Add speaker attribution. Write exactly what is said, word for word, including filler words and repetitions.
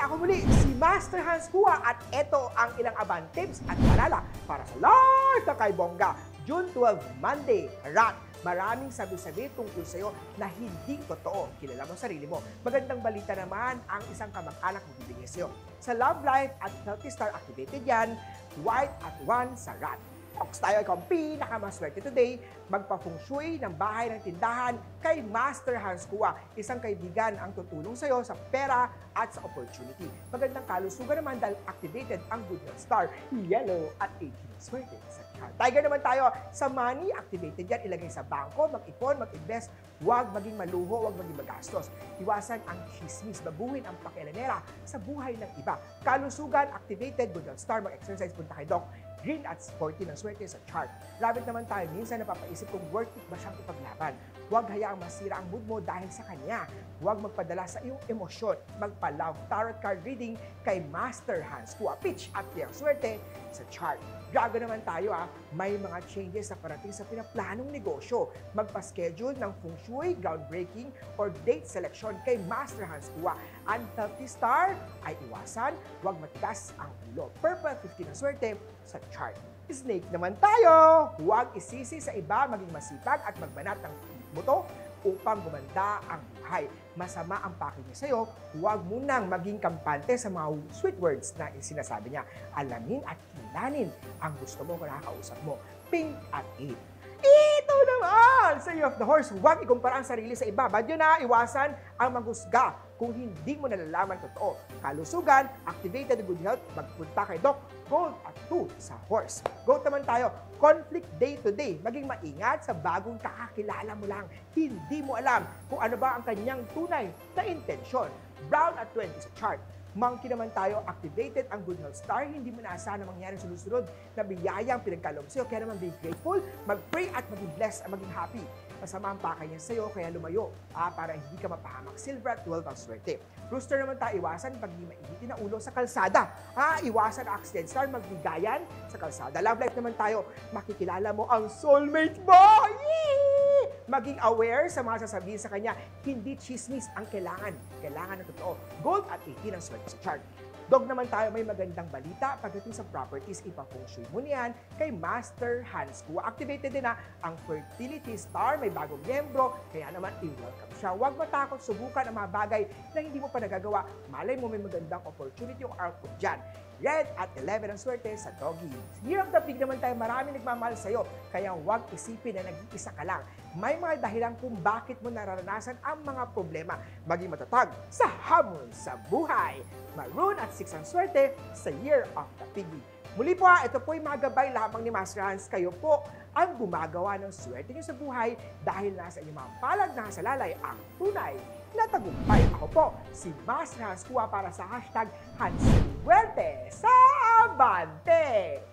Speaker 1: Ako muli, si Master Hans Kua at ito ang ilang aban tips at paalala para sa live na kay Bongga. June twelve, Monday, Rat. Maraming sabi-sabi tungkol sa'yo na hindi totoo. Kilala mo sarili mo. Magandang balita naman ang isang kamag-anak mo bibigay sa'yo. Sa Love Life at Healthy Star activated yan, white at one sa Rat. Ox tayo ikaw ang pinakamaswerte today, magpa-feng shui ng bahay ng tindahan kay Master Hans Kua. Isang kaibigan ang tutulong sa'yo sa pera at sa opportunity. Magandang kalusugan naman dahil activated ang Good Health Star, yellow at eighteen swerte sa chart. Tiger naman tayo sa money, activated yan, ilagay sa bangko, mag-ipon, mag-invest, huwag maging maluho, huwag maging magastos. Iwasan ang chismis, babuhin ang pakialanera sa buhay ng iba. Kalusugan, activated, Good Health Star, mag-exercise, punta kay Doc. Green at sporty ng swerte sa chart. Rabbit naman tayo, minsan napapaisip kung worth it ba siyang ipaglaban. Huwag hayaang masira ang mood mo dahil sa kanya. Huwag magpadala sa iyong emosyon. Magpa-love tarot card reading kay Master Hans Kua. Pitch at ang swerte sa chart. Dragon naman tayo ah, may mga changes na parating sa pinaplanong negosyo. Magpa-schedule ng feng shui, groundbreaking, or date selection kay Master Hans Kua. Ang healthy star ay iwasan, huwag matigas ang ulo. Purple fifteen ang swerte sa chart. Snake naman tayo! Huwag isisi sa iba, maging masipag at magbanat ng buto upang gumanda ang buhay. Masama ang pake niya sa'yo, huwag munang maging kampante sa mga sweet words na sinasabi niya. Alamin at kilanin ang gusto mo kung nakakausap mo. Pink at eight. Ito naman! Sa Year of the Horse, huwag ikumpara ang sarili sa iba. Badyo na, iwasan ang maghusga kung hindi mo nalalaman totoo. Kalusugan, activated good health, magpunta kay Doc. Gold at two sa horse. Goat naman tayo, conflict day to day. Maging maingat sa bagong kakakilala mo lang. Hindi mo alam kung ano ba ang kanyang tunay na intensyon. Brown at twenty sa chart. Monkey naman tayo, activated ang Good Health Star. Hindi mo naasahan na mangyari sunod-sunod na biyayang pinagkaloob sa'yo. Kaya naman be grateful, mag-pray at maging blessed at maging happy. Masama ang pakay niya sa'yo, kaya lumayo ah, para hindi ka mapahamak. Silver at twelve ang swerte. Rooster naman tayo, iwasan pag di mainitin na ulo sa kalsada. Ah, iwasan ang accident star, magbigayan sa kalsada. Love life naman tayo, makikilala mo ang soulmate mo! Yee! Maging aware sa mga sasabihin sa kanya, hindi chismis ang kailangan. Kailangan ng totoo. Gold at eighteen ang swerte sa chart. Dog naman tayo, may magandang balita pagdating sa properties, ipafeng shui mo niyan kay Master Hans Kua. Activated din na ang fertility star, may bagong miyembro, kaya naman i-welcome siya. Huwag matakot, subukan ang mga bagay na hindi mo pa nagagawa. Malay mo may magandang opportunity yung output dyan. Red at eleven ang swerte sa doggy. Year of the pig naman tayo, marami nagmamahal sa'yo, kaya huwag isipin na nag-iisa ka lang. May mga dahilan kung bakit mo nararanasan ang mga problema. Maging matatag sa hamon sa buhay. Maroon at six ang swerte sa Year of the Piggy. Muli po, ito po yung mga gabay lamang ni Master Hans. Kayo po ang gumagawa ng swerte niyo sa buhay dahil nasa inyong mga palag na salalay ang tunay na tagumpay. Ako po, si Master Hans Kua para sa hashtag Hans Swerte sa Abante!